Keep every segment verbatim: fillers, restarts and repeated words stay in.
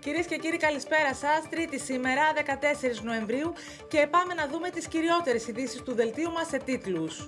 Κυρίες και κύριοι, καλησπέρα σας. Τρίτη σήμερα, δεκατέσσερις Νοεμβρίου, και πάμε να δούμε τις κυριότερες ειδήσεις του δελτίου μας σε τίτλους.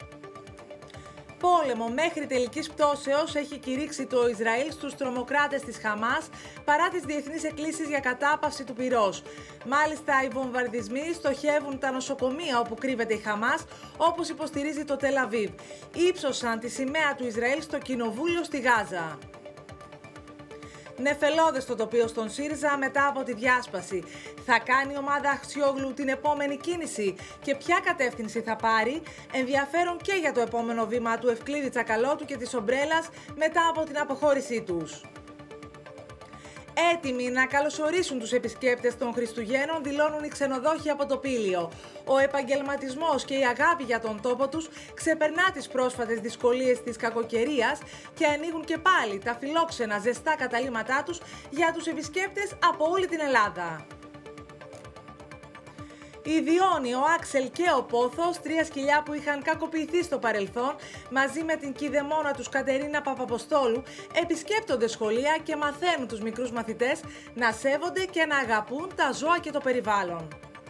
Πόλεμο μέχρι τελικής πτώσεως έχει κηρύξει το Ισραήλ στους τρομοκράτες της Χαμάς παρά τις διεθνείς εκκλήσεις για κατάπαυση του πυρός. Μάλιστα, οι βομβαρδισμοί στοχεύουν τα νοσοκομεία όπου κρύβεται η Χαμάς, όπως υποστηρίζει το Τελ Αβίβ. Ήψωσαν τη σημαία του Ισραήλ στο κοινοβούλιο στη Γάζα. Νεφελώδες το τοπίο στον ΣΥΡΙΖΑ μετά από τη διάσπαση. Θα κάνει η ομάδα Αξιόγλου την επόμενη κίνηση και ποια κατεύθυνση θα πάρει? Ενδιαφέρον και για το επόμενο βήμα του Ευκλήδη Τσακαλώτου και της Ομπρέλας μετά από την αποχώρησή τους. Έτοιμοι να καλωσορίσουν τους επισκέπτες των Χριστουγέννων, δηλώνουν οι ξενοδόχοι από το Πήλιο. Ο επαγγελματισμός και η αγάπη για τον τόπο τους ξεπερνά τις πρόσφατες δυσκολίες της κακοκαιρίας και ανοίγουν και πάλι τα φιλόξενα ζεστά καταλύματά τους για τους επισκέπτες από όλη την Ελλάδα. Η Διόνη, ο Άξελ και ο Πόθος, τρία σκυλιά που είχαν κακοποιηθεί στο παρελθόν, μαζί με την κηδεμόνα τους Κατερίνα Παπαποστόλου, επισκέπτονται σχολεία και μαθαίνουν τους μικρούς μαθητές να σέβονται και να αγαπούν τα ζώα και το περιβάλλον.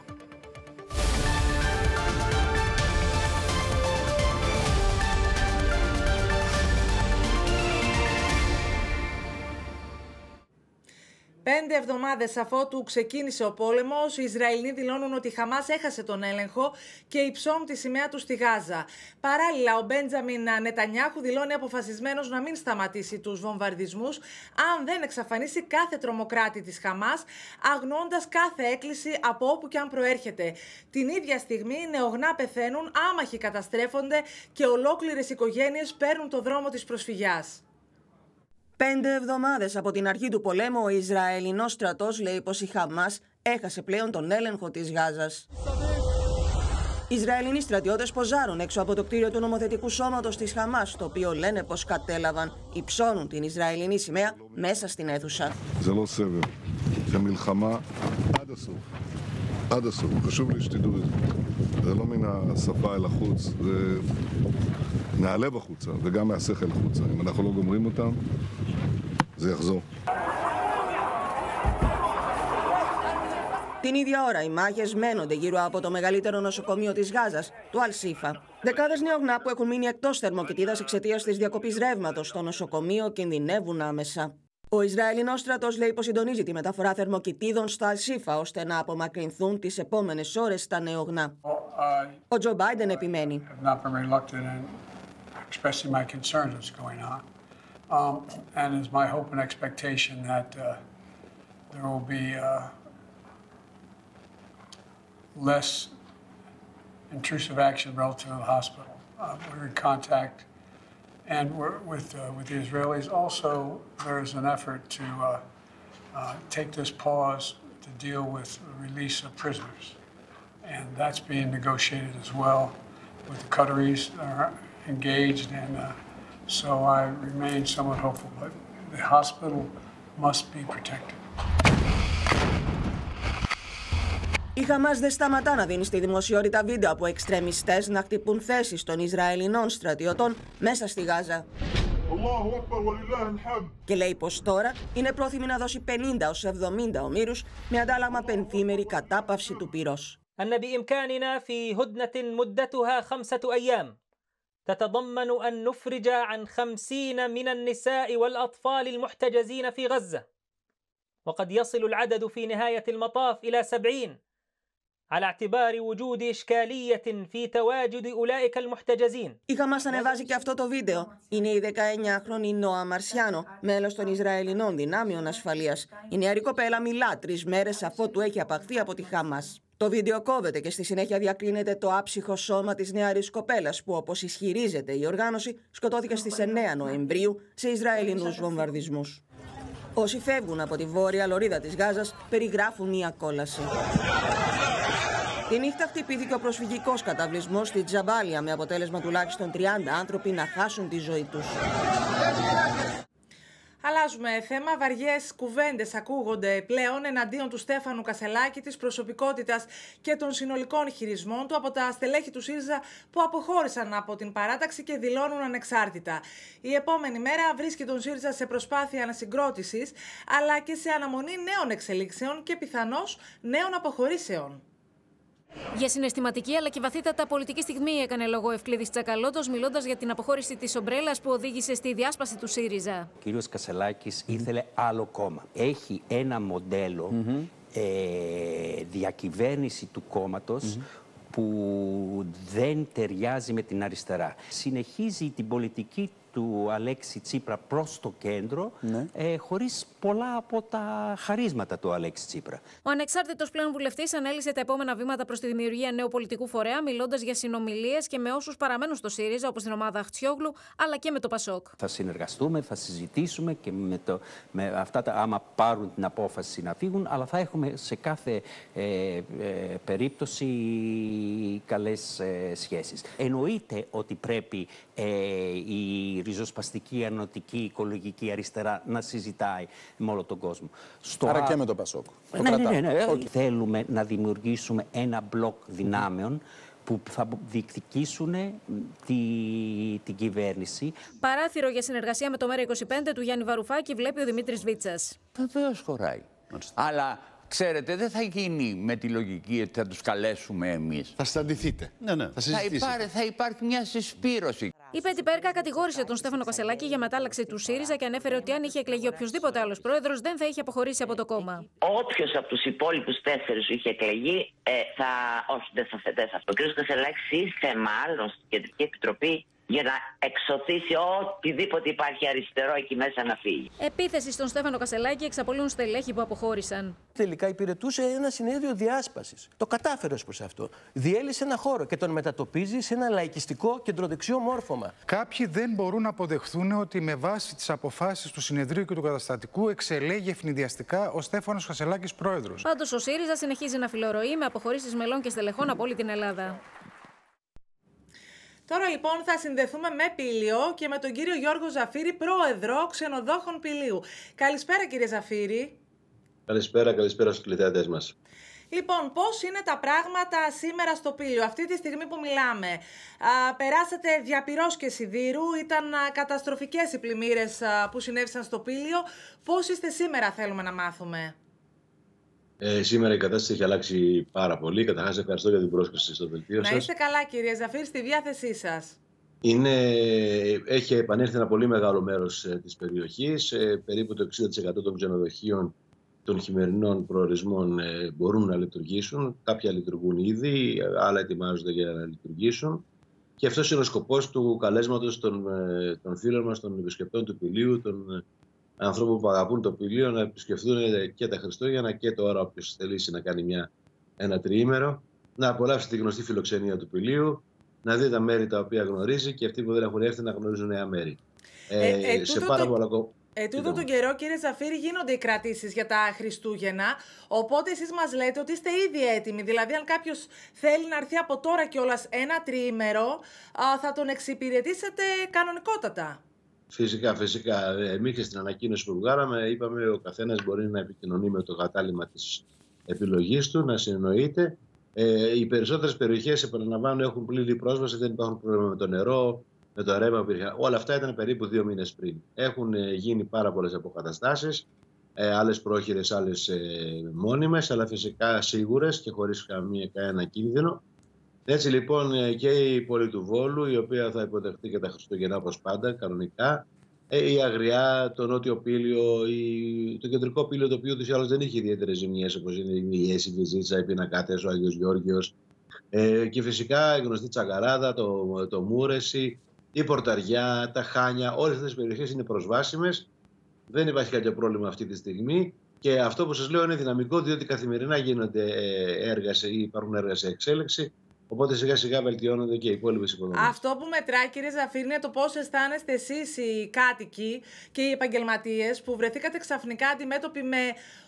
Πέντε εβδομάδες αφότου ξεκίνησε ο πόλεμος, οι Ισραηλοί δηλώνουν ότι η Χαμάς έχασε τον έλεγχο και υψώνουν τη σημαία του στη Γάζα. Παράλληλα, ο Μπέντζαμιν Νετανιάχου δηλώνει αποφασισμένος να μην σταματήσει τους βομβαρδισμούς αν δεν εξαφανίσει κάθε τρομοκράτη της Χαμάς, αγνοώντας κάθε έκκληση από όπου και αν προέρχεται. Την ίδια στιγμή, νεογνά πεθαίνουν, άμαχοι καταστρέφονται και ολόκληρες οικογένειες παίρνουν το δρόμο της προσφυγιάς. Πέντε εβδομάδες από την αρχή του πολέμου, ο Ισραηλινός στρατός λέει πως η Χαμάς έχασε πλέον τον έλεγχο της Γάζας. Οι Ισραηλινοί στρατιώτες ποζάρουν έξω από το κτίριο του νομοθετικού σώματος της Χαμάς, το οποίο λένε πως κατέλαβαν, υψώνουν την Ισραηλινή σημαία μέσα στην αίθουσα. עד הסוף, חשוב לי שתדעו את זה. זה לא מן השפה אל החוץ, זה מהלב החוצה וגם מהשכל החוצה. אם אנחנו לא גומרים אותם, זה יחזור. Την ίδια ώρα, οι μάχες μένονται γύρω από το μεγαλύτερο νοσοκομείο της Γάζας, του Αλ-Σίφα. Δεκάδες νεογνά που έχουν μείνει εκτός θερμοκηπίδας εξαιτίας της διακοπής ρεύματος στο νοσοκομείο κινδυνεύουν άμεσα. Ο Ισραηλινός στρατός λέει πως συντονίζει τη μεταφορά θερμοκηπίδων στο Αλ-Σίφα ώστε να απομακρυνθούν τις επόμενες ώρες στα νεογνά. Ο Τζο Μπάιντεν επιμένει. And we're with, uh, with the Israelis also, there is an effort to uh, uh, take this pause to deal with the release of prisoners. And that's being negotiated as well with the Qataris are engaged. And uh, so I remain somewhat hopeful, but the hospital must be protected. Η Χαμάς δεν σταματά να δίνει στη δημοσιότητα βίντεο από εξτρεμιστές να χτυπούν θέσεις των Ισραηλινών στρατιωτών μέσα στη Γάζα. Και λέει πως τώρα είναι πρόθυμη να δώσει πενήντα έως εβδομήντα ομήρους με αντάλλαγμα πενθήμερη κατάπαυση του πυρός. أن بإمكاننا في هدنة مدتها خمسة أيام تتضمن أن نفرج عن خمسين من النساء والأطفال المحتجزين في غزة وقد يصل العدد في نهاية المطاف إلى سبعين. على اعتبار وجود إشكالية في تواجد أولئك المحتجزين. Η Χαμάς ανεβάζει και αυτό το βίντεο. Είναι η δεκαεννιάχρονη Νόα Μαρσιάνο, μέλος των Ισραηλινών δυνάμεων ασφαλείας. Η νεαρή κοπέλα μιλά τρεις μέρες αφότου έχει απαχθεί από τη Χαμάς. Το βίντεο κόβεται και στη συνέχεια διακλίνεται το άψυχο σώμα της νεαρής κοπέλας που, όπως ισχυρίζεται η οργάνωση, σκοτώθηκε στις εννέα Νοεμβρίου σε Ισραηλινούς βομβαρδισμούς. Όσοι φεύγουν από τη βόρεια λωρίδα της Γάζας περιγράφουν μια κόλαση. Τη νύχτα χτυπήθηκε ο προσφυγικός καταβλισμός στη Τζαμπάλια με αποτέλεσμα τουλάχιστον τριάντα άνθρωποι να χάσουν τη ζωή τους. Αλλάζουμε θέμα. Βαριές κουβέντες ακούγονται πλέον εναντίον του Στέφανου Κασελάκη, της προσωπικότητας και των συνολικών χειρισμών του από τα στελέχη του ΣΥΡΙΖΑ που αποχώρησαν από την παράταξη και δηλώνουν ανεξάρτητα. Η επόμενη μέρα βρίσκει τον ΣΥΡΙΖΑ σε προσπάθεια ανασυγκρότησης, αλλά και σε αναμονή νέων εξελίξεων και πιθανώς νέων αποχωρήσεων. Για συναισθηματική αλλά και βαθύτατα πολιτική στιγμή έκανε λόγο ο Ευκλήδης Τσακαλώτος, μιλώντας για την αποχώρηση της ομπρέλας που οδήγησε στη διάσπαση του ΣΥΡΙΖΑ. Ο κύριος Κασελάκης ήθελε άλλο κόμμα. Έχει ένα μοντέλο mm-hmm. ε, διακυβέρνηση του κόμματος mm-hmm. που δεν ταιριάζει με την αριστερά. Συνεχίζει την πολιτική του Αλέξη Τσίπρα προς το κέντρο, ναι. ε, χωρίς πολλά από τα χαρίσματα του Αλέξη Τσίπρα. Ο ανεξάρτητος πλέον βουλευτής ανέλησε τα επόμενα βήματα προς τη δημιουργία νέου πολιτικού φορέα, μιλώντας για συνομιλίες και με όσους παραμένουν στο ΣΥΡΙΖΑ, όπως την ομάδα Αχτσιόγλου, αλλά και με το ΠΑΣΟΚ. Θα συνεργαστούμε, θα συζητήσουμε και με, το, με αυτά τα, άμα πάρουν την απόφαση να φύγουν, αλλά θα έχουμε σε κάθε ε, ε, περίπτωση καλές ε, σχέσεις. Εννοείται ότι πρέπει ε, η ριζοσπαστική, ενωτική, οικολογική αριστερά να συζητάει με όλο τον κόσμο. Στο Άρα α... και με το ΠΑΣΟΚ. Ναι, ναι, ναι, ναι, ναι. Okay. Θέλουμε να δημιουργήσουμε ένα μπλοκ δυνάμεων που θα διεκδικήσουν τη, την κυβέρνηση. Παράθυρο για συνεργασία με το ΜΕΡΑ είκοσι πέντε του Γιάννη Βαρουφάκη βλέπει ο Δημήτρης Βίτσας. Βεβαίως χωράει. Αλλά ξέρετε, δεν θα γίνει με τη λογική ότι θα τους καλέσουμε εμείς. Θα συναντηθείτε. Ναι, ναι. Θα, θα, υπάρ, θα υπάρχει μια συσπήρωση. Η Πέτη Πέρκα κατηγόρησε τον Στέφανο Κασελάκη για μετάλλαξη του ΣΥΡΙΖΑ και ανέφερε ότι αν είχε εκλεγεί οποιοδήποτε άλλος πρόεδρος δεν θα είχε αποχωρήσει από το κόμμα. Όποιος από τους υπόλοιπους τέσσερις είχε εκλεγεί, ε, θα. Όχι, δεν θα θετές αυτό. Ο κ. Κασελάκης ήρθε μάλλον στην Κεντρική Επιτροπή για να εξωθήσει οτιδήποτε υπάρχει αριστερό εκεί μέσα να φύγει. Επίθεση στον Στέφανο Κασελάκη εξαπολύουν στελέχη που αποχώρησαν. Τελικά υπηρετούσε ένα συνέδριο διάσπασης. Το κατάφερε ως προς αυτό. Διέλυσε ένα χώρο και τον μετατοπίζει σε ένα λαϊκιστικό κεντροδεξιό μόρφωμα. Κάποιοι δεν μπορούν να αποδεχθούν ότι με βάση τις αποφάσεις του συνεδρίου και του καταστατικού εξελέγει ευνηδιαστικά ο Στέφανος Κασελάκης πρόεδρος. Πάντως ο ΣΥΡΙΖΑ συνεχίζει να φιλορροεί με αποχωρήσεις μελών και στελεχών από όλη την Ελλάδα. Τώρα λοιπόν θα συνδεθούμε με Πήλιο και με τον κύριο Γιώργο Ζαφύρη, πρόεδρο ξενοδόχων Πηλίου. Καλησπέρα κύριε Ζαφύρη. Καλησπέρα, καλησπέρα στους τηλεθεατές μας. Λοιπόν, πώς είναι τα πράγματα σήμερα στο Πήλιο, αυτή τη στιγμή που μιλάμε? Α, περάσατε διαπυρός και σιδήρου, ήταν α, καταστροφικές οι πλημμύρες α, που συνέβησαν στο Πήλιο. Πώς είστε σήμερα, θέλουμε να μάθουμε? Ε, σήμερα η κατάσταση έχει αλλάξει πάρα πολύ. Καταρχάς, ευχαριστώ για την πρόσκληση στο δελτίο σας. Να είστε καλά, κύριε Ζαφύρη, στη διάθεσή σας. Είναι, έχει επανέλθει ένα πολύ μεγάλο μέρος ε, της περιοχής. Ε, περίπου το εξήντα τοις εκατό των ξενοδοχείων των χειμερινών προορισμών ε, μπορούν να λειτουργήσουν. Κάποια λειτουργούν ήδη, άλλα ετοιμάζονται για να λειτουργήσουν. Και αυτός είναι ο σκοπός του καλέσματος των, ε, των φίλων μας, των επισκεπτών του Πηλίου, των ανθρώπων που αγαπούν το Πηλίο, να επισκεφτούν και τα Χριστούγεννα και τώρα όποιος θελήσει να κάνει μια, ένα τριήμερο, να απολαύσει τη γνωστή φιλοξενία του Πηλίου, να δει τα μέρη τα οποία γνωρίζει και αυτοί που δεν έχουν έρθει να γνωρίζουν νέα μέρη. Ε, ε, ε, σε πάρα το... πολλά... Ε, τούτο τον καιρό, κύριε Ζαφύρη, γίνονται οι κρατήσεις για τα Χριστούγεννα. Οπότε εσείς μας λέτε ότι είστε ήδη έτοιμοι. Δηλαδή, αν κάποιος θέλει να έρθει από τώρα κιόλας ένα τριήμερο, θα τον εξυπηρετήσετε κανονικότατα. Φυσικά, φυσικά. Εμείς και στην ανακοίνωση που βγάλαμε, είπαμε ο καθένας μπορεί να επικοινωνεί με το κατάλημα της επιλογής του, να συνεννοείται. Ε, οι περισσότερες περιοχές, επαναλαμβάνω, έχουν πλήρη πρόσβαση, δεν υπάρχουν πρόβλημα με το νερό, με το ρεύμα. Όλα αυτά ήταν περίπου δύο μήνες πριν. Έχουν γίνει πάρα πολλές αποκαταστάσεις, ε, άλλες πρόχειρες, άλλες ε, μόνιμες, αλλά φυσικά σίγουρες και χωρίς καμία, κανένα κίνδυνο. Έτσι λοιπόν και η πόλη του Βόλου, η οποία θα υποδεχτεί και τα Χριστούγεννα όπως πάντα, κανονικά, η Αγριά, το Νότιο Πήλιο, η... το Κεντρικό Πήλιο, το οποίο ούτως ή άλλως δεν είχε ιδιαίτερες ζημιές, όπως είναι η Ιέση, η Βυζίτσα, οι Πινακάτες, ο Άγιος Γεώργιος, ε, και φυσικά η γνωστή Τσαγκαράδα, το, το Μούρεση, η Πορταριά, τα Χάνια, όλες αυτές τις περιοχές είναι προσβάσιμες. Δεν υπάρχει κάποιο πρόβλημα αυτή τη στιγμή. Και αυτό που σας λέω είναι δυναμικό, διότι καθημερινά γίνονται έργα, σε, υπάρχουν έργα σε εξέλιξη. Οπότε σιγά σιγά βελτιώνονται και οι υπόλοιπες υποδομές. Αυτό που μετράει, κύριε Ζαφύρη, είναι το πώς αισθάνεστε εσείς οι κάτοικοι και οι επαγγελματίες που βρεθήκατε ξαφνικά αντιμέτωποι με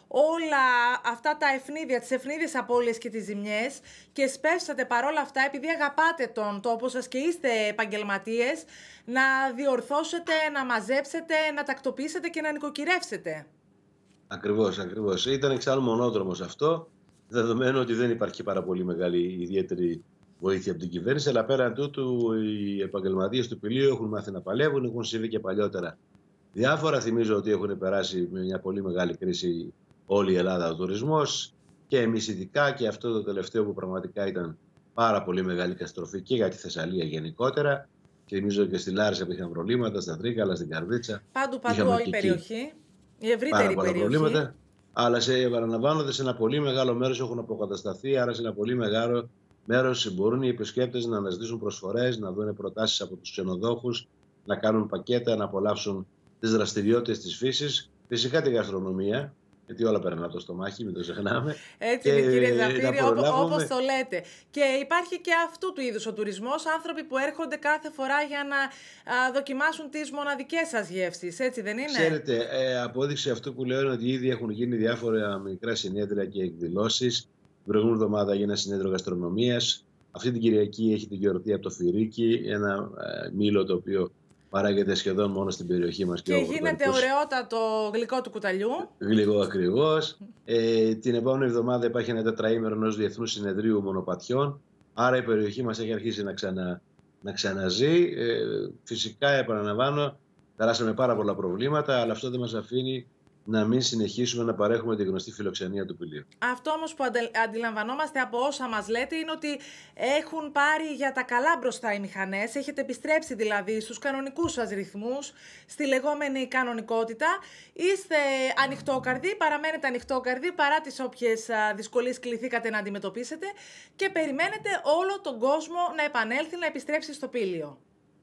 όλα αυτά τα ευνίδια, τις ευνίδιες απώλειες και τις ζημιές και σπεύσατε παρόλα αυτά, επειδή αγαπάτε τον τόπο σας και είστε επαγγελματίες, να διορθώσετε, να μαζέψετε, να τακτοποιήσετε και να νοικοκυρεύσετε. Ακριβώς, ακριβώς. Ήταν εξάλλου μονόδρομος αυτό, δεδομένου ότι δεν υπάρχει πάρα πολύ μεγάλη ιδιαίτερη βοήθεια από την κυβέρνηση, αλλά πέραν τούτου οι επαγγελματίες του πηλίου έχουν μάθει να παλεύουν, έχουν συμβεί και παλιότερα διάφορα. Θυμίζω ότι έχουν περάσει με μια πολύ μεγάλη κρίση όλη η Ελλάδα ο τουρισμός και εμείς ειδικά, και αυτό το τελευταίο που πραγματικά ήταν πάρα πολύ μεγάλη καταστροφή και για τη Θεσσαλία γενικότερα. Και θυμίζω και στη Λάρισα που είχαν προβλήματα, στα Τρίκαλα, στην Καρδίτσα. Παντού, παντού, όλη η περιοχή. Η ευρύτερη πάρα περιοχή. Προβλήματα, αλλά σε, επαναλαμβάνονται, σε ένα πολύ μεγάλο μέρος έχουν αποκατασταθεί, άρα σε ένα πολύ μεγάλο μέρος μπορούν οι επισκέπτες να αναζητήσουν προσφορές, να δουν προτάσεις από τους ξενοδόχους, να κάνουν πακέτα, να απολαύσουν τις δραστηριότητες της φύσης, φυσικά τη γαστρονομία, γιατί όλα περνάνε από το στομάχι, μην το ξεχνάμε. Έτσι είναι, κύριε Ζαφύρη, όπως το λέτε. Και υπάρχει και αυτού του είδους ο τουρισμός, άνθρωποι που έρχονται κάθε φορά για να α, δοκιμάσουν τις μοναδικές σας γεύσεις, έτσι δεν είναι? Ξέρετε, ε, απόδειξη αυτού που λέω είναι ότι ήδη έχουν γίνει διάφορα μικρά συνέδρια και εκδηλώσεις. Την προηγούμενη εβδομάδα έγινε ένα συνέδριο γαστρονομίας. Αυτή την Κυριακή έχει την γιορτή από το Φυρίκι, ένα ε, μήλο το οποίο παράγεται σχεδόν μόνο στην περιοχή μας. Και, και γίνεται ωραιότατο γλυκό του κουταλιού. Γλυκό ακριβώς. Ε, την επόμενη εβδομάδα υπάρχει ένα τετραήμερο ενός Διεθνούς Συνεδρίου Μονοπατιών. Άρα η περιοχή μας έχει αρχίσει να, ξανα, να ξαναζεί. Ε, φυσικά, επαναλαμβάνω, περάσαμε πάρα πολλά προβλήματα, αλλά αυτό δεν μας αφήνει να μην συνεχίσουμε να παρέχουμε τη γνωστή φιλοξενία του πηλίου. Αυτό όμως που αντιλαμβανόμαστε από όσα μας λέτε είναι ότι έχουν πάρει για τα καλά μπροστά οι μηχανές, έχετε επιστρέψει δηλαδή στους κανονικούς σας ρυθμούς, στη λεγόμενη κανονικότητα. Είστε ανοιχτόκαρδοι, παραμένετε ανοιχτόκαρδοι παρά τις όποιες δυσκολίες κληθήκατε να αντιμετωπίσετε και περιμένετε όλο τον κόσμο να επανέλθει, να επιστρέψει στο πήλιο.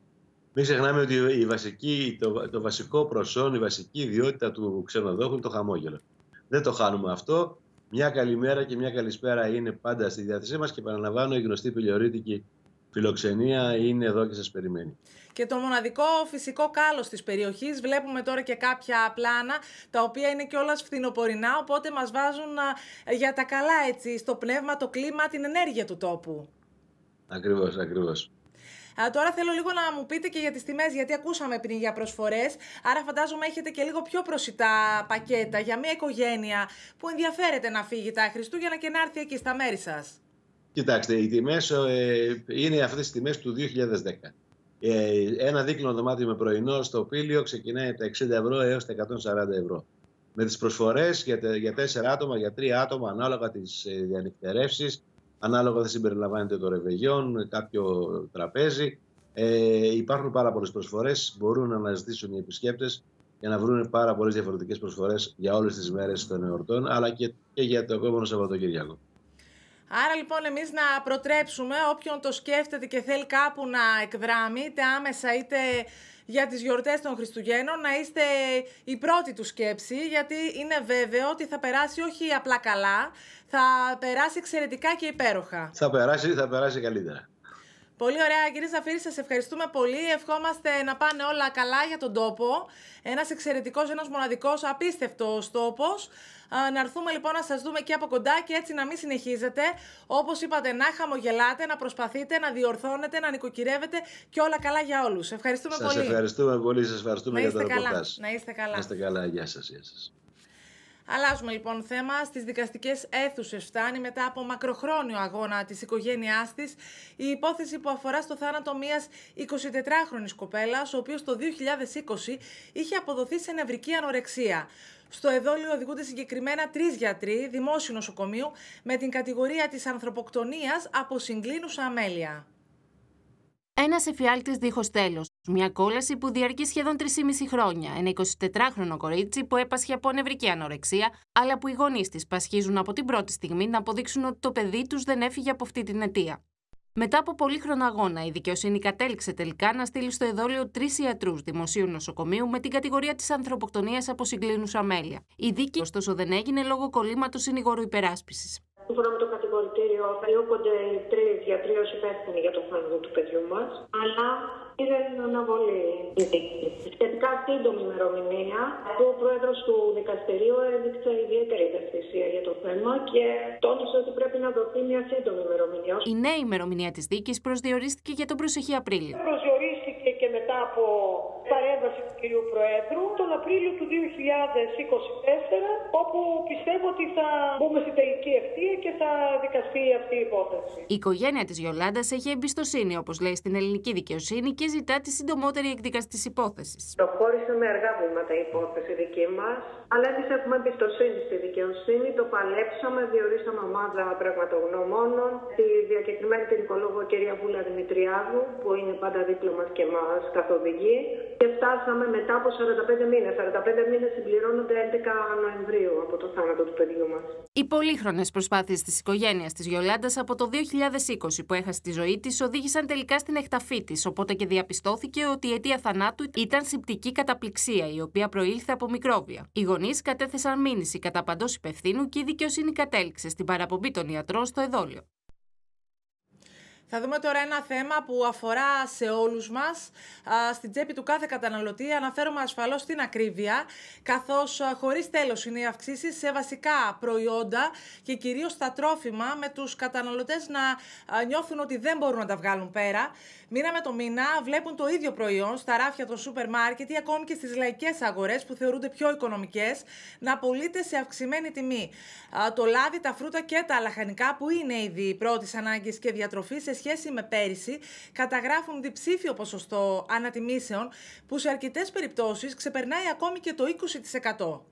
Μην ξεχνάμε ότι η βασική, το, το βασικό προσόν, η βασική ιδιότητα του ξενοδόχου είναι το χαμόγελο. Δεν το χάνουμε αυτό. Μια καλημέρα και μια καλησπέρα είναι πάντα στη διάθεσή μας και παραλαμβάνω, η γνωστή πηλιορίτικη φιλοξενία είναι εδώ και σας περιμένει. Και το μοναδικό φυσικό κάλος της περιοχής, βλέπουμε τώρα και κάποια πλάνα, τα οποία είναι κιόλας φθινοπορεινά, οπότε μας βάζουν α, για τα καλά έτσι, στο πνεύμα, το κλίμα, την ενέργεια του τόπου. Ακριβώς, ακριβώς. Α, τώρα θέλω λίγο να μου πείτε και για τις τιμές, γιατί ακούσαμε πριν για προσφορές, άρα φαντάζομαι έχετε και λίγο πιο προσιτά πακέτα για μια οικογένεια που ενδιαφέρεται να φύγει τα Χριστούγεννα και να έρθει εκεί στα μέρη σας. Κοιτάξτε, οι τιμές ε, είναι αυτές τις τιμές του δύο χιλιάδες δέκα. Ε, ένα δίκλινο δωμάτιο με πρωινό στο Πήλιο ξεκινάει από τα εξήντα ευρώ έως τα εκατόν σαράντα ευρώ. Με τις προσφορές για, για τέσσερα άτομα, για τρία άτομα, ανάλογα τις ε, διανυκτερεύσεις, ανάλογα θα συμπεριλαμβάνεται το ρεβεγιόν, κάποιο τραπέζι. Ε, υπάρχουν πάρα πολλές προσφορές, μπορούν να αναζητήσουν οι επισκέπτες για να βρουν πάρα πολλές διαφορετικές προσφορές για όλες τις μέρες των εορτών, αλλά και, και για το επόμενο Σαββατοκύριακο. Άρα λοιπόν εμείς να προτρέψουμε όποιον το σκέφτεται και θέλει κάπου να εκδράμει, είτε άμεσα είτε για τις γιορτές των Χριστουγέννων, να είστε η πρώτη του σκέψη, γιατί είναι βέβαιο ότι θα περάσει όχι απλά καλά, θα περάσει εξαιρετικά και υπέροχα. Θα περάσει, θα περάσει καλύτερα. Πολύ ωραία, κύριε Ζαφύρη, σας ευχαριστούμε πολύ. Ευχόμαστε να πάνε όλα καλά για τον τόπο. Ένας εξαιρετικός, ένας μοναδικός, απίστευτος τόπος. Να έρθουμε λοιπόν να σας δούμε και από κοντά και έτσι να μην συνεχίζετε. Όπως είπατε, να χαμογελάτε, να προσπαθείτε, να διορθώνετε, να νοικοκυρεύετε και όλα καλά για όλους. Ευχαριστούμε σας πολύ. Σας ευχαριστούμε πολύ, σας ευχαριστούμε για το ρεπορτάζ. Να είστε καλά. Να είστε καλά, γεια σας, γεια σας. Αλλάζουμε λοιπόν θέμα. Στις δικαστικές αίθουσες φτάνει μετά από μακροχρόνιο αγώνα της οικογένειάς της η υπόθεση που αφορά στο θάνατο μιας εικοσιτετράχρονης κοπέλας, ο οποίος το δύο χιλιάδες είκοσι είχε αποδοθεί σε νευρική ανορεξία. Στο εδόλιο οδηγούνται συγκεκριμένα τρεις γιατροί δημόσιου νοσοκομείου με την κατηγορία της ανθρωποκτονίας από συγκλίνουσα αμέλεια. Ένας εφιάλτης δίχως τέλος. Μια κόλαση που διαρκεί σχεδόν τρία και μισό χρόνια. Ένα εικοσιτετράχρονο κορίτσι που έπασχε από νευρική ανορεξία, αλλά που οι γονείς της πασχίζουν από την πρώτη στιγμή να αποδείξουν ότι το παιδί τους δεν έφυγε από αυτή την αιτία. Μετά από πολύχρονο αγώνα, η δικαιοσύνη κατέληξε τελικά να στείλει στο εδόλιο τρεις ιατρούς δημοσίου νοσοκομείου με την κατηγορία της ανθρωποκτονίας από συγκλίνουσα αμέλεια. Η δίκη, ωστόσο, δεν έγινε λόγω κολλήματος συνηγόρου υπεράσπισης. Σύμφωνα με το κατηγορητήριο, διώκονται οι τρεις γιατροί ως υπεύθυνοι για το θάνατο του παιδιού μας, αλλά πήρε αναβολή η δίκη. Σχετικά σύντομη ημερομηνία, ο πρόεδρος του δικαστηρίου έδειξε ιδιαίτερη ευαισθησία για το θέμα και τόνισε ότι πρέπει να δοθεί μια σύντομη ημερομηνία. Η νέα ημερομηνία της δίκης προσδιορίστηκε για τον προσεχή Απρίλιο. Προσδιορίστηκε και μετά από παρέμβαση του κυρίου Προέδρου τον Απρίλιο του δύο χιλιάδες είκοσι τέσσερα, όπου πιστεύω ότι θα μπούμε στην τελική ευθεία και θα δικαστεί αυτή η υπόθεση. Η οικογένεια της Γιολάντας έχει εμπιστοσύνη, όπως λέει, στην ελληνική δικαιοσύνη και ζητά τη συντομότερη εκδίκαση της υπόθεσης. Προχώρησε με αργά βήματα η υπόθεση δική μας, αλλά εμείς έχουμε εμπιστοσύνη στη δικαιοσύνη, το παλέψαμε, διορίσαμε ομάδα πραγματογνωμόνων, τη διακεκριμένη την οικολόγο κυρία Βούλα Δημητριάδου, που είναι πάντα δίπλα μας και μας καθοδηγεί, και φτάσαμε μετά από σαράντα πέντε μήνες. σαράντα πέντε μήνες συμπληρώνονται έντεκα Νοεμβρίου από το θάνατο του παιδιού μας. Οι πολύχρονες προσπάθειες της οικογένειας της Γιολάντας από το δύο χιλιάδες είκοσι που έχασε τη ζωή της οδήγησαν τελικά στην εκταφή της, οπότε και διαπιστώθηκε ότι η αιτία θανάτου ήταν σηπτική καταπληξία, η οποία προήλθε από μικρόβια. Οι γονείς κατέθεσαν μήνυση κατά παντός υπευθύνου και η δικαιοσύνη κατέληξε στην παραπομπή των ιατρών στο εδόλιο. Θα δούμε τώρα ένα θέμα που αφορά σε όλους μας, α, στην τσέπη του κάθε καταναλωτή. Αναφέρομαι ασφαλώς στην ακρίβεια, καθώς α, χωρίς τέλος είναι οι αυξήσεις σε βασικά προϊόντα και κυρίως στα τρόφιμα, με τους καταναλωτές να α, νιώθουν ότι δεν μπορούν να τα βγάλουν πέρα. Μήνα με το μήνα βλέπουν το ίδιο προϊόν στα ράφια των σούπερ μάρκετ ή ακόμη και στις λαϊκές αγορές που θεωρούνται πιο οικονομικές να πωλείται σε αυξημένη τιμή. Α, το λάδι, τα φρούτα και τα λαχανικά, που είναι ήδη πρώτης ανάγκης και διατροφή, σε σχέση με πέρυσι, καταγράφουν διψήφιο ποσοστό ανατιμήσεων που σε αρκετές περιπτώσεις ξεπερνάει ακόμη και το είκοσι τοις εκατό.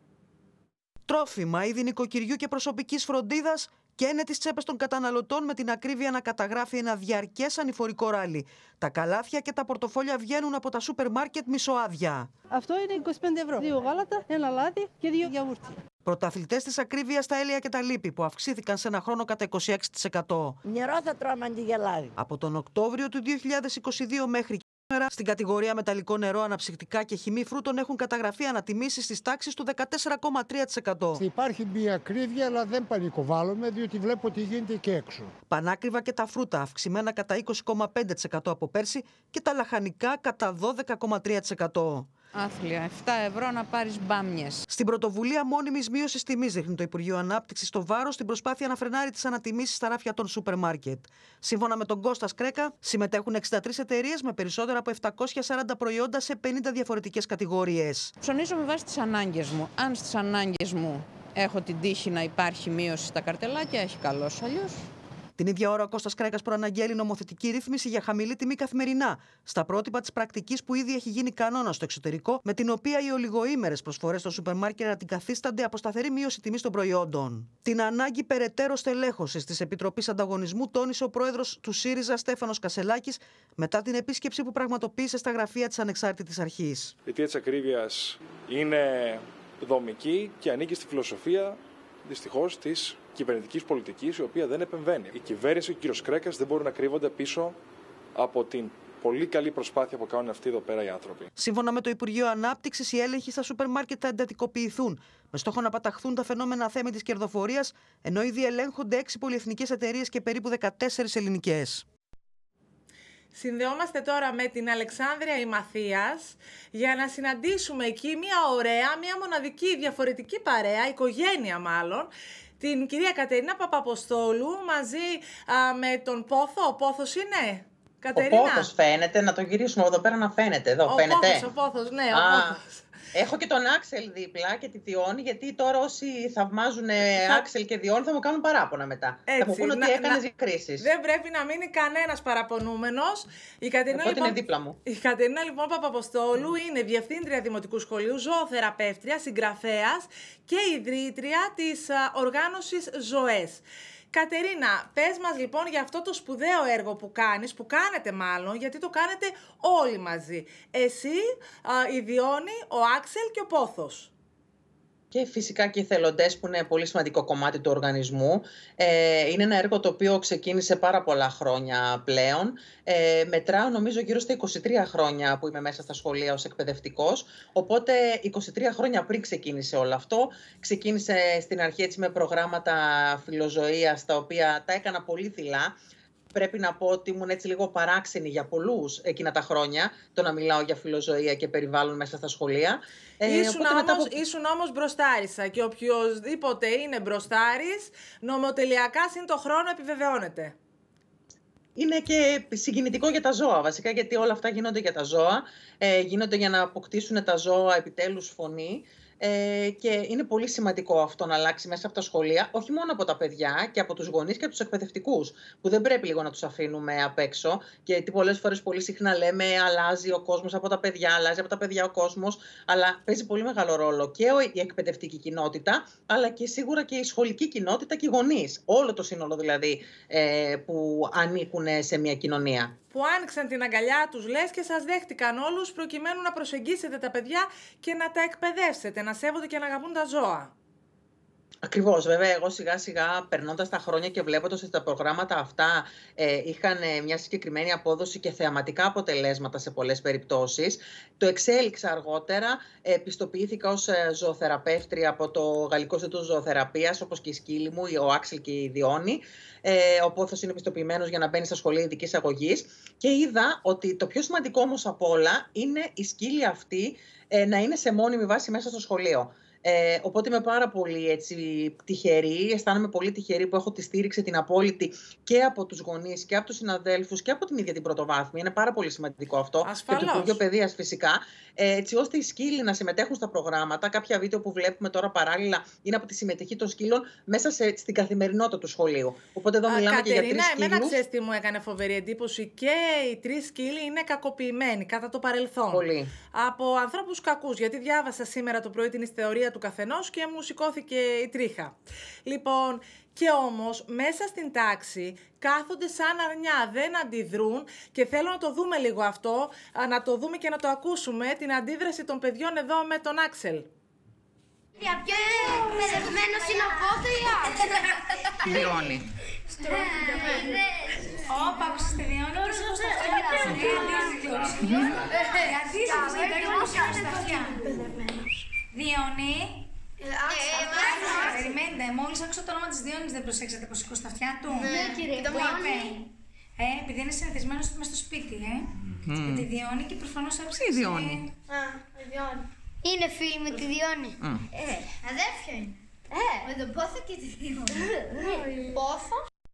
Τρόφιμα, είδη νοικοκυριού και προσωπικής φροντίδας καίνε τις τσέπες των καταναλωτών, με την ακρίβεια να καταγράφει ένα διαρκές ανηφορικό ράλι. Τα καλάθια και τα πορτοφόλια βγαίνουν από τα σούπερ μάρκετ μισοάδια. Αυτό είναι είκοσι πέντε ευρώ. Δύο γάλατα, ένα λάδι και δύο γιαούρτια. Πρωταθλητές της ακρίβειας στα έλαια και τα λίπη, που αυξήθηκαν σε ένα χρόνο κατά είκοσι έξι τοις εκατό. Νερό θα τρώμε αντί για λάδι. Από τον Οκτώβριο του δύο χιλιάδες είκοσι δύο μέχρι και σήμερα, στην κατηγορία μεταλλικό νερό, αναψυκτικά και χυμή φρούτων έχουν καταγραφεί ανατιμήσεις της τάξης του δεκατέσσερα κόμμα τρία τοις εκατό. Υπάρχει μια ακρίβεια, αλλά δεν πανικοβάλλουμε, διότι βλέπω ότι γίνεται και έξω. Πανάκριβα και τα φρούτα αυξημένα κατά είκοσι κόμμα πέντε τοις εκατό από πέρσι και τα λαχανικά κατά δώδεκα κόμμα τρία τοις εκατό. Άθλια, επτά ευρώ να πάρεις μπάμιες. Στην πρωτοβουλία μόνιμης μείωσης τιμής δείχνει το Υπουργείο Ανάπτυξης το βάρος στην προσπάθεια να φρενάρει τις ανατιμήσεις στα ράφια των σούπερ μάρκετ. Σύμφωνα με τον Κώστα Σκρέκα, συμμετέχουν εξήντα τρεις εταιρείες με περισσότερα από επτακόσια σαράντα προϊόντα σε πενήντα διαφορετικές κατηγορίες. Ψωνίζω με βάση τις ανάγκες μου. Αν στις ανάγκες μου έχω την τύχη να υπάρχει μείωση στα καρτελάκια, έχει καλώς, αλλιώς. Την ίδια ώρα, ο Κώστας Κρέκας προαναγγέλει νομοθετική ρύθμιση για χαμηλή τιμή καθημερινά, στα πρότυπα της πρακτικής που ήδη έχει γίνει κανόνα στο εξωτερικό, με την οποία οι ολιγοήμερες προσφορές στο σούπερ μάρκετ αντικαθίστανται από σταθερή μείωση τιμής των προϊόντων. Την ανάγκη περαιτέρω στελέχωσης της Επιτροπής Ανταγωνισμού τόνισε ο πρόεδρος του ΣΥΡΙΖΑ, Στέφανος Κασελάκης, μετά την επίσκεψη που πραγματοποίησε στα γραφεία της Ανεξάρτητης Αρχής. Η αιτία της ακρίβειας είναι δομική και ανήκει στη φιλοσοφία, δυστυχώς, της κυβερνητικής πολιτικής, η οποία δεν επεμβαίνει. Η κυβέρνηση και ο κ. Κρέκας δεν μπορούν να κρύβονται πίσω από την πολύ καλή προσπάθεια που κάνουν αυτοί εδώ πέρα οι άνθρωποι. Σύμφωνα με το Υπουργείο Ανάπτυξης, οι έλεγχοι στα σούπερ μάρκετ θα εντατικοποιηθούν, με στόχο να παταχθούν τα φαινόμενα αθέμητης κερδοφορίας, ενώ ήδη ελέγχονται έξι πολυεθνικές εταιρείες και περίπου δεκατέσσερις ελληνικές. Συνδεόμαστε τώρα με την Αλεξάνδρεια Ημαθίας για να συναντήσουμε εκεί μια ωραία, μια μοναδική διαφορετική παρέα, οικογένεια μάλλον, την κυρία Κατερίνα Παπαποστόλου μαζί α, με τον Πόθο. Ο Πόθος είναι, Κατερίνα? Ο Πόθος φαίνεται, να το γυρίσουμε εδώ πέρα να φαίνεται. Εδώ, ο φαίνεται. Πόθος, ο Πόθος, ναι, ο Α, Πόθος. Έχω και τον Άξελ δίπλα και τη Διόνη, γιατί τώρα όσοι θαυμάζουν θα... Άξελ και Διόνη θα μου κάνουν παράπονα μετά. Έτσι, θα μου πούνε ότι έκανες διακρίσεις. Δεν πρέπει να μείνει κανένας παραπονούμενος. Η Κατερίνα, λοιπόν, είναι δίπλα μου. Η Κατερίνα λοιπόν Παπαποστόλου mm. είναι διευθύντρια Δημοτικού Σχολείου, ζωοθεραπεύτρια, συγγραφέας και ιδρύτρια της α, οργάνωσης Ζωές. Κατερίνα, πες μας λοιπόν για αυτό το σπουδαίο έργο που κάνεις, που κάνετε μάλλον, γιατί το κάνετε όλοι μαζί. Εσύ, α, η Διόνη, ο Άξελ και ο Πόθος. Και φυσικά και οι εθελοντές που είναι πολύ σημαντικό κομμάτι του οργανισμού. Ε, είναι ένα έργο το οποίο ξεκίνησε πάρα πολλά χρόνια πλέον. Ε, μετράω νομίζω γύρω στα είκοσι τρία χρόνια που είμαι μέσα στα σχολεία ως εκπαιδευτικός. Οπότε είκοσι τρία χρόνια πριν ξεκίνησε όλο αυτό. Ξεκίνησε στην αρχή έτσι με προγράμματα φιλοζωίας τα οποία τα έκανα πολύ δειλά. Πρέπει να πω ότι ήμουν έτσι λίγο παράξενη για πολλούς εκείνα τα χρόνια, το να μιλάω για φιλοζωία και περιβάλλον μέσα στα σχολεία. Ήσουν, ε, όμως, από... ήσουν όμως μπροστάρισα και οποιοδήποτε είναι μπροστάρης, νομοτελειακά συν το χρόνο επιβεβαιώνεται. Είναι και συγκινητικό για τα ζώα βασικά, γιατί όλα αυτά γίνονται για τα ζώα, ε, γίνονται για να αποκτήσουν τα ζώα επιτέλους φωνή. Ε, και είναι πολύ σημαντικό αυτό να αλλάξει μέσα από τα σχολεία, όχι μόνο από τα παιδιά και από τους γονείς και από τους εκπαιδευτικούς, που δεν πρέπει λίγο να τους αφήνουμε απ' έξω. Γιατί πολλές φορές πολύ συχνά λέμε αλλάζει ο κόσμος από τα παιδιά, αλλάζει από τα παιδιά ο κόσμος, αλλά παίζει πολύ μεγάλο ρόλο και η εκπαιδευτική κοινότητα, αλλά και σίγουρα και η σχολική κοινότητα και οι γονείς. Όλο το σύνολο δηλαδή ε, που ανήκουν σε μια κοινωνία. Που άνοιξαν την αγκαλιά τους, λες, και σας δέχτηκαν όλους προκειμένου να προσεγγίσετε τα παιδιά και να τα εκπαιδεύσετε, να σέβονται και να αγαπούν τα ζώα. Ακριβώς, βέβαια, εγώ σιγά σιγά περνώντας τα χρόνια και βλέποντας ότι τα προγράμματα αυτά ε, είχαν μια συγκεκριμένη απόδοση και θεαματικά αποτελέσματα σε πολλές περιπτώσεις, το εξέλιξα αργότερα, ε, πιστοποιήθηκα ως ε, ζωοθεραπεύτρια από το Γαλλικό Ινστιτούτο Ζωοθεραπείας, όπως και η σκύλη μου, ο Άξελ και η Διόνη. Ε, ο Πόθος είναι πιστοποιημένος για να μπαίνει στα σχολεία ειδικής αγωγής και είδα ότι το πιο σημαντικό όμως απ' όλα είναι η σκύλη αυτή ε, να είναι σε μόνιμη βάση μέσα στο σχολείο. Ε, οπότε είμαι πάρα πολύ έτσι, τυχερή, αισθάνομαι πολύ τυχερή που έχω τη στήριξη την απόλυτη και από τους γονείς και από τους συναδέλφους και από την ίδια την πρωτοβάθμια. Είναι πάρα πολύ σημαντικό αυτό. Ασφαλώς. Και το Υπουργείο Παιδείας φυσικά. Ε, έτσι ώστε οι σκύλοι να συμμετέχουν στα προγράμματα. Κάποια βίντεο που βλέπουμε τώρα παράλληλα είναι από τη συμμετοχή των σκύλων μέσα σε, στην καθημερινότητα του σχολείου. Οπότε εδώ μιλάμε Α, και για τρεις σκύλους. Εμένα ξέρεις τι μου έκανε φοβερή εντύπωση, και οι τρεις σκύλοι είναι κακοποιημένοι κατά το παρελθόν. Πολύ. Από ανθρώπους κακούς, γιατί διάβασα σήμερα το πρωί την ιστορία του καθενός και μου σηκώθηκε η τρίχα. Λοιπόν, και όμως μέσα στην τάξη κάθονται σαν αρνιά, δεν αντιδρούν, και θέλω να το δούμε λίγο αυτό, να το δούμε και να το ακούσουμε, την αντίδραση των παιδιών εδώ με τον Άξελ. Για ποιο εκπαιδευμένος είναι ο Πόθια? Διόνι. Όπα, άκουσες τη Διόνι, όρος στα αυτιά. Διόνι. Περιμένετε, μόλις άκουσα το όνομα της Διόνης δεν προσέξατε πως σηκώ στα αυτιά του? Ναι, κύριε. Που είπε. Ε, επειδή είναι συνηθισμένος μες στο σπίτι, ε. Και τη Διόνη και προφανώς άκουσε. Τι Διόνη? Α, η Διόνη. Είναι φίλη με τη Διόνη. Ε, αδέρφια είναι. Ε, με τον Πόθο και τη Διόνη. Πόθο.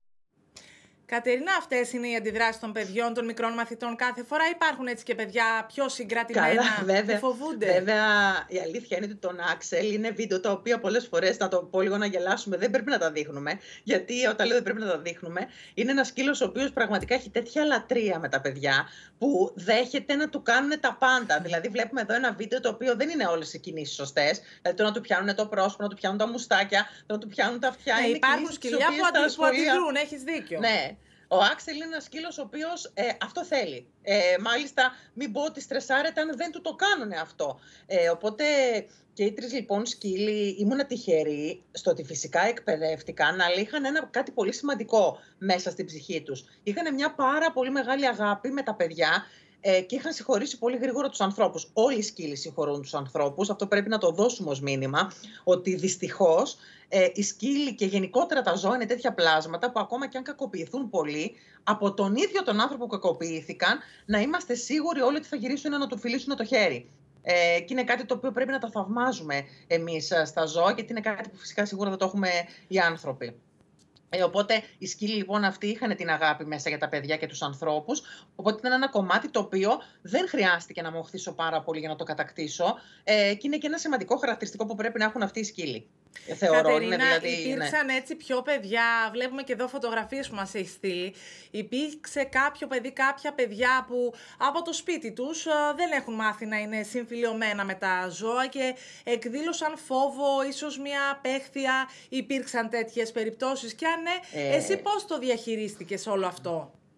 Κατερίνα, αυτές είναι οι αντιδράσεις των παιδιών, των μικρών μαθητών κάθε φορά? Υπάρχουν έτσι και παιδιά πιο συγκρατημένα? Καλά, βέβαια, που φοβούνται? Βέβαια, η αλήθεια είναι ότι τον Άξελ είναι βίντεο τα οποία πολλές φορές, να το πω λίγο να γελάσουμε, δεν πρέπει να τα δείχνουμε. Γιατί όταν λέω δεν πρέπει να τα δείχνουμε, είναι ένας σκύλος ο οποίος πραγματικά έχει τέτοια λατρεία με τα παιδιά, που δέχεται να του κάνουν τα πάντα. Δηλαδή, βλέπουμε εδώ ένα βίντεο το οποίο δεν είναι όλες οι κινήσεις σωστές. Δηλαδή, το να του πιάνουν το πρόσωπο, να του πιάνουν τα μουστάκια, το να του πιάνουν τα αυτιά. Ναι, υπάρχουν σκυλιά που, αντι, που αντιδρούν, έχεις δίκιο. Ναι. Ο Άξελ είναι ένας σκύλος ο οποίος ε, αυτό θέλει. Ε, μάλιστα, μην πω ότι στρεσάρεται αν δεν του το κάνουν αυτό. Ε, οπότε και οι τρεις λοιπόν σκύλοι ήμουν τυχεροί στο ότι φυσικά εκπαιδεύτηκαν, αλλά είχαν ένα, κάτι πολύ σημαντικό μέσα στην ψυχή τους. Είχαν μια πάρα πολύ μεγάλη αγάπη με τα παιδιά ε, και είχαν συγχωρήσει πολύ γρήγορα τους ανθρώπους. Όλοι οι σκύλοι συγχωρούν τους ανθρώπους. Αυτό πρέπει να το δώσουμε ως μήνυμα, ότι δυστυχώς ε, οι σκύλοι και γενικότερα τα ζώα είναι τέτοια πλάσματα που ακόμα και αν κακοποιηθούν πολύ, από τον ίδιο τον άνθρωπο που κακοποιήθηκαν, να είμαστε σίγουροι όλοι ότι θα γυρίσουν να του φιλήσουν το χέρι. Ε, και είναι κάτι το οποίο πρέπει να τα θαυμάζουμε εμείς στα ζώα, γιατί είναι κάτι που φυσικά σίγουρα δεν το έχουμε οι άνθρωποι. Ε, οπότε οι σκύλοι λοιπόν αυτοί είχαν την αγάπη μέσα για τα παιδιά και τους ανθρώπους, οπότε ήταν ένα κομμάτι το οποίο δεν χρειάστηκε να μοχθήσω πάρα πολύ για να το κατακτήσω, ε, και είναι και ένα σημαντικό χαρακτηριστικό που πρέπει να έχουν αυτοί οι σκύλοι. Θεωρώ, Κατερίνα, είναι, δηλαδή, υπήρξαν ναι. έτσι πιο παιδιά, βλέπουμε και εδώ φωτογραφίες που μας έχει στείλει, υπήρξε κάποιο παιδί, κάποια παιδιά που από το σπίτι τους δεν έχουν μάθει να είναι συμφιλιωμένα με τα ζώα και εκδήλωσαν φόβο, ίσως μια απέχθεια? Υπήρξαν τέτοιες περιπτώσεις? Και αν ναι, ε... εσύ πώς το διαχειρίστηκες όλο αυτό?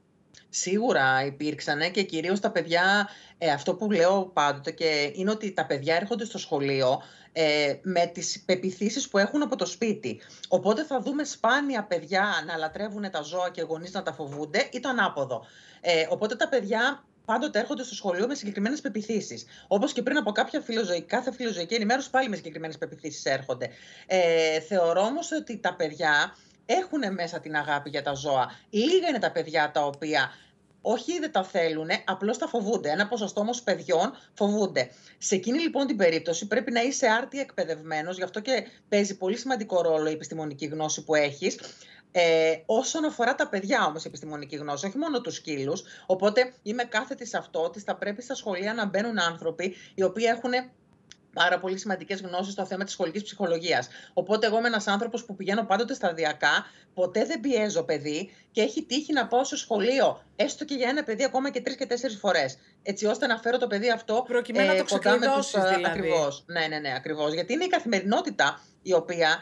Σίγουρα υπήρξαν και κυρίως τα παιδιά, ε, αυτό που λέω πάντοτε και είναι ότι τα παιδιά έρχονται στο σχολείο ε, με τις πεποιθήσεις που έχουν από το σπίτι. Οπότε θα δούμε σπάνια παιδιά να λατρεύουν τα ζώα και γονείς να τα φοβούνται ή το ανάποδο. Ε, οπότε τα παιδιά πάντοτε έρχονται στο σχολείο με συγκεκριμένες πεποιθήσεις. Όπως και πριν από κάποια φιλοζωική, κάθε φιλοζωική ενημέρωση πάλι με συγκεκριμένες πεποιθήσεις έρχονται. Ε, θεωρώ όμως ότι τα παιδιά έχουν μέσα την αγάπη για τα ζώα. Λίγα είναι τα παιδιά τα οποία όχι δεν τα θέλουν, απλώς τα φοβούνται. Ένα ποσοστό όμως παιδιών φοβούνται. Σε εκείνη λοιπόν την περίπτωση πρέπει να είσαι άρτια εκπαιδευμένος, γι' αυτό και παίζει πολύ σημαντικό ρόλο η επιστημονική γνώση που έχεις. Ε, όσον αφορά τα παιδιά όμως η επιστημονική γνώση, όχι μόνο τους σκύλους, οπότε είμαι κάθετη σε αυτό ότι θα πρέπει στα σχολεία να μπαίνουν άνθρωποι οι οποίοι έχουν πάρα πολύ σημαντικές γνώσεις στο θέμα της σχολικής ψυχολογίας. Οπότε, εγώ είμαι ένας άνθρωπος που πηγαίνω πάντοτε σταδιακά, ποτέ δεν πιέζω παιδί και έχει τύχει να πάω στο σχολείο, έστω και για ένα παιδί, ακόμα και τρεις και τέσσερις φορές. Έτσι ώστε να φέρω το παιδί αυτό προκειμένου να το ξεκλειδώσεις, δηλαδή. Ακριβώς. Ναι, ναι, ναι, ακριβώς. Γιατί είναι η καθημερινότητα η οποία.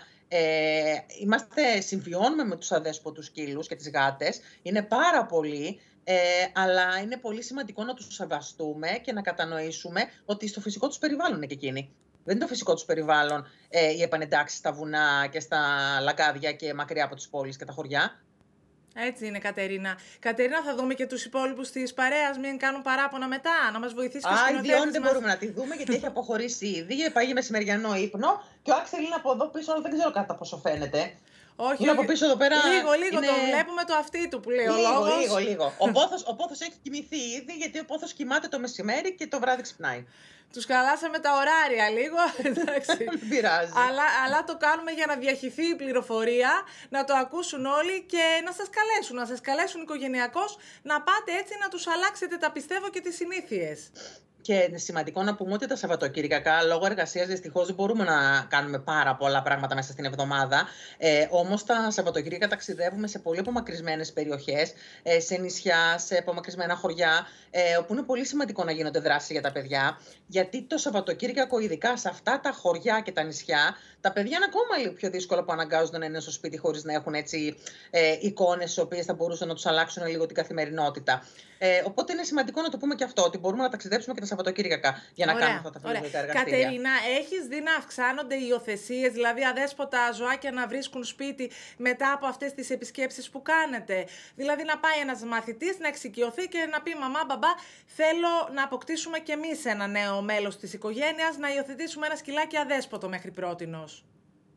Ε, είμαστε, συμβιώνουμε με τους αδέσποτους σκύλους και τις γάτες, είναι πάρα πολύ, ε, αλλά είναι πολύ σημαντικό να τους σεβαστούμε και να κατανοήσουμε ότι στο φυσικό τους περιβάλλον είναι και εκείνοι. Δεν είναι το φυσικό τους περιβάλλον ε, οι επανεντάξεις στα βουνά και στα λαγκάδια και μακριά από τις πόλεις και τα χωριά. Έτσι είναι, Κατερίνα. Κατερίνα, θα δούμε και τους υπόλοιπους της παρέας, μην κάνουν παράπονα μετά, να μας βοηθήσει και ο σκηνοθέτης μας. Α, η Διόνη δεν μπορούμε να τη δούμε γιατί έχει αποχωρήσει ήδη, πάει για μεσημεριανό ύπνο και ο Άξελ είναι από εδώ πίσω, αλλά δεν ξέρω κατά πόσο φαίνεται. Όχι, είναι από πίσω εδώ πέρα. Λίγο, λίγο είναι... το βλέπουμε το αυτί του που λέει λίγο, ο λόγος. Λίγο, λίγο. Ο Πόθος, ο Πόθος έχει κοιμηθεί ήδη, γιατί ο Πόθος κοιμάται το μεσημέρι και το βράδυ ξυπνάει. Τους χαλάσαμε τα ωράρια λίγο, εντάξει. Δεν πειράζει. Αλλά, αλλά το κάνουμε για να διαχυθεί η πληροφορία, να το ακούσουν όλοι και να σας καλέσουν, να σας καλέσουν οικογενειακώς, να πάτε έτσι να τους αλλάξετε τα πιστεύω και τις συνήθειες. Και είναι σημαντικό να πούμε ότι τα Σαββατοκύριακα, λόγω εργασίας, δυστυχώς δεν μπορούμε να κάνουμε πάρα πολλά πράγματα μέσα στην εβδομάδα. Ε, όμως τα Σαββατοκύριακα ταξιδεύουμε σε πολύ απομακρυσμένες περιοχές, ε, σε νησιά, σε απομακρυσμένα χωριά, ε, όπου είναι πολύ σημαντικό να γίνονται δράσεις για τα παιδιά. Γιατί το Σαββατοκύριακο, ειδικά σε αυτά τα χωριά και τα νησιά, τα παιδιά είναι ακόμα λίγο πιο δύσκολο που αναγκάζονται να είναι στο σπίτι χωρίς να έχουν έτσι, ε, εικόνες, τις οποίες θα μπορούσαν να τους αλλάξουν λίγο την καθημερινότητα. Ε, οπότε είναι σημαντικό να το πούμε και αυτό, ότι μπορούμε να ταξιδέψουμε και τα Σαββατοκύριακα για να ωραία, κάνουμε αυτά τα φιλοζωικά εργαστήρια. Κατερίνα, έχεις δει να αυξάνονται οι υιοθεσίες, δηλαδή αδέσποτα ζωάκια να βρίσκουν σπίτι μετά από αυτές τις επισκέψεις που κάνετε? Δηλαδή να πάει ένας μαθητής να εξοικειωθεί και να πει μαμά, μπαμπά, θέλω να αποκτήσουμε κι εμείς ένα νέο μέλος της οικογένειας, να υιοθετήσουμε ένα σκυλάκι αδέσποτο μέχρι πρότινος.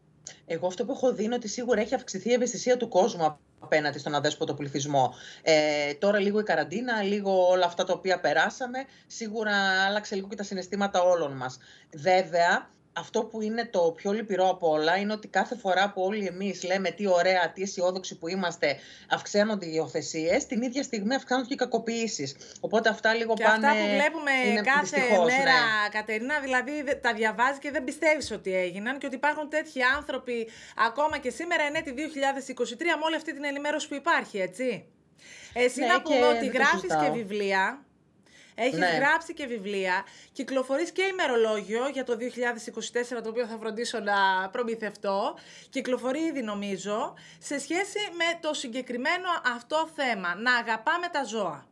Εγώ αυτό που έχω δει είναι ότι σίγουρα έχει αυξηθεί η ευαισθησία του κόσμου απέναντι στον αδέσποτο πληθυσμό. Ε, τώρα λίγο η καραντίνα, λίγο όλα αυτά τα οποία περάσαμε, σίγουρα άλλαξε λίγο και τα συναισθήματα όλων μας. Βέβαια, αυτό που είναι το πιο λυπηρό από όλα είναι ότι κάθε φορά που όλοι εμείς λέμε τι ωραία, τι αισιόδοξοι που είμαστε, αυξάνονται οι υιοθεσίες, την ίδια στιγμή αυξάνονται και οι κακοποιήσεις. Οπότε αυτά λίγο και πάνε. Αυτά που βλέπουμε είναι, κάθε δυστυχώς, μέρα, ναι. Κατερίνα, δηλαδή τα διαβάζεις και δεν πιστεύεις ότι έγιναν και ότι υπάρχουν τέτοιοι άνθρωποι ακόμα και σήμερα, εν έτη δύο χιλιάδες είκοσι τρία, με όλη αυτή την ενημέρωση που υπάρχει, έτσι. Εσύ ναι, να πούμε ότι γράφεις συζητάω. και βιβλία. Έχεις ναι. γράψει και βιβλία, κυκλοφορείς και ημερολόγιο για το δύο χιλιάδες είκοσι τέσσερα, το οποίο θα φροντίσω να προμηθευτώ. Κυκλοφορεί ήδη νομίζω, σε σχέση με το συγκεκριμένο αυτό θέμα, να αγαπάμε τα ζώα.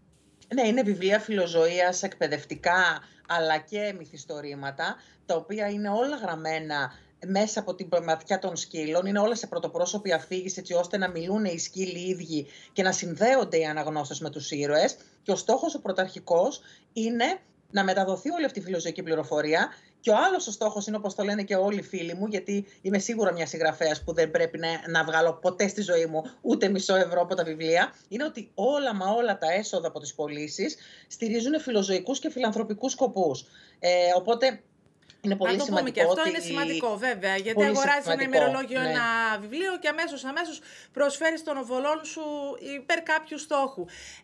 Ναι, είναι βιβλία φιλοζωίας, εκπαιδευτικά, αλλά και μυθιστορήματα, τα οποία είναι όλα γραμμένα μέσα από την ματιά των σκύλων, είναι όλα σε πρωτοπρόσωπη αφήγηση, έτσι ώστε να μιλούν οι σκύλοι οι ίδιοι και να συνδέονται οι αναγνώστες με τους ήρωες. Και ο στόχος ο πρωταρχικός είναι να μεταδοθεί όλη αυτή η φιλοζωική πληροφορία. Και ο άλλος ο στόχος είναι, όπως το λένε και όλοι οι φίλοι μου, γιατί είμαι σίγουρα μια συγγραφέας που δεν πρέπει να, να βγάλω ποτέ στη ζωή μου ούτε μισό ευρώ από τα βιβλία, είναι ότι όλα μα όλα τα έσοδα από τις πωλήσεις στηρίζουν φιλοζωικούς και φιλανθρωπικούς σκοπούς. Ε, οπότε είναι πολύ να το σημαντικό. Πούμε και αυτό ότι... είναι σημαντικό, βέβαια. Γιατί αγοράζει ένα ημερολόγιο, ναι. ένα βιβλίο και αμέσως, αμέσως προσφέρεις τον οβολόν σου υπέρ κάποιου στόχου.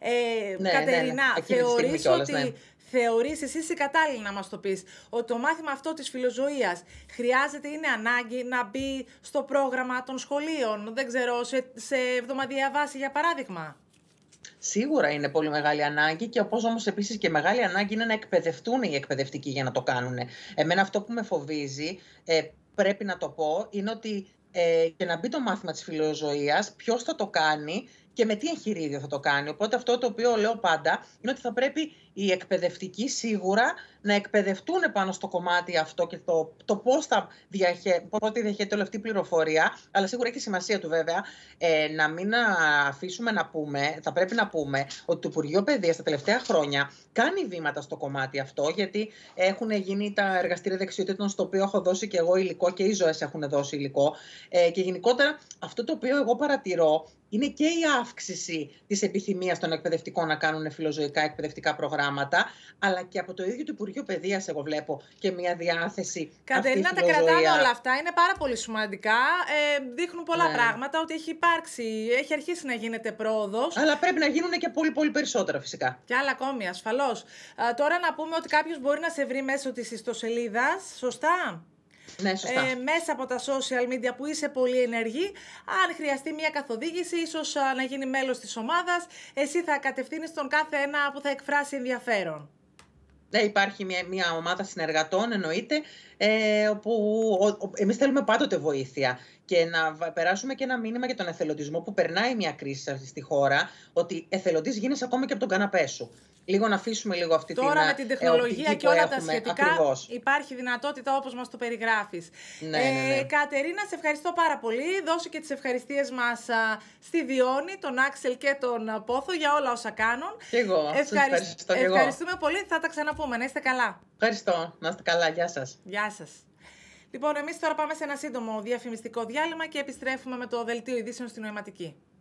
Ε, ναι, Κατερίνα, ναι, ναι. θεωρείς ότι. Ναι. Θεωρείς, εσύ είσαι κατάλληλη να μας το πεις, ότι το μάθημα αυτό της φιλοζωίας χρειάζεται, είναι ανάγκη να μπει στο πρόγραμμα των σχολείων, δεν ξέρω, σε, σε εβδομαδιαία βάση για παράδειγμα? Σίγουρα είναι πολύ μεγάλη ανάγκη και όπως όμως επίσης και μεγάλη ανάγκη είναι να εκπαιδευτούν οι εκπαιδευτικοί για να το κάνουν. Εμένα αυτό που με φοβίζει, ε, πρέπει να το πω, είναι ότι ε, και να μπει το μάθημα της φιλοζωίας, ποιος θα το κάνει και με τι εγχειρίδιο θα το κάνει. Οπότε αυτό το οποίο λέω πάντα είναι ότι θα πρέπει οι εκπαιδευτικοί σίγουρα να εκπαιδευτούν πάνω στο κομμάτι αυτό και το, το πώς θα διαχέ, διαχέεται όλη αυτή η πληροφορία. Αλλά σίγουρα έχει σημασία του βέβαια ε, να μην αφήσουμε να πούμε, θα πρέπει να πούμε ότι το Υπουργείο Παιδείας τα τελευταία χρόνια κάνει βήματα στο κομμάτι αυτό, γιατί έχουν γίνει τα εργαστήρια δεξιοτήτων, στο οποίο έχω δώσει και εγώ υλικό και οι ΖΟΕΣ έχουν δώσει υλικό. Ε, και γενικότερα αυτό το οποίο εγώ παρατηρώ είναι και η αύξηση της επιθυμίας των εκπαιδευτικών να κάνουν φιλοζωικά εκπαιδευτικά προγράμματα, αλλά και από το ίδιο του Υπουργείου Παιδείας εγώ βλέπω και μια διάθεση. Κατερίνα, τα κρατάνε όλα αυτά, είναι πάρα πολύ σημαντικά, ε, δείχνουν πολλά ναι. πράγματα, ότι έχει υπάρξει, έχει αρχίσει να γίνεται πρόοδος. Αλλά πρέπει να γίνουν και πολύ πολύ περισσότερα φυσικά. Και άλλα ακόμη, ασφαλώς. Α, τώρα να πούμε ότι κάποιος μπορεί να σε βρει μέσω της ιστοσελίδας, σωστά? Ναι, σωστά. Ε, μέσα από τα social media που είσαι πολύ ενεργή, αν χρειαστεί μια καθοδήγηση, ίσως α, να γίνει μέλος της ομάδας, εσύ θα κατευθύνεις τον κάθε ένα που θα εκφράσει ενδιαφέρον. Ναι, υπάρχει μια, μια ομάδα συνεργατών, εννοείται, ε, όπου ο, ο, εμείς θέλουμε πάντοτε βοήθεια και να περάσουμε και ένα μήνυμα για τον εθελοντισμό που περνάει μια κρίση αυτή στη χώρα, ότι εθελοντής γίνεσαι ακόμα και από τον καναπέ σου. Λίγο να αφήσουμε λίγο αυτή Τώρα την Τώρα με την τεχνολογία και όλα έχουμε, τα σχετικά ακριβώς. Υπάρχει δυνατότητα όπως μας το περιγράφεις. Ναι, ναι, ναι. Ε, Κατερίνα, σε ευχαριστώ πάρα πολύ. Δώσω και τις ευχαριστίες μας α, στη Διόνη, τον Άξελ και τον Πόθο για όλα όσα κάνουν. Και εγώ. Ευχαριστώ, ευχαριστώ και εγώ. Ευχαριστούμε πολύ. Θα τα ξαναπούμε. Να είστε καλά. Ευχαριστώ. Να είστε καλά. Γεια σας. Γεια σας. Λοιπόν, εμείς τώρα πάμε σε ένα σύντομο διαφημιστικό διάλειμμα και επιστρέφουμε με το δελτίο ειδήσεων στη Νοηματική.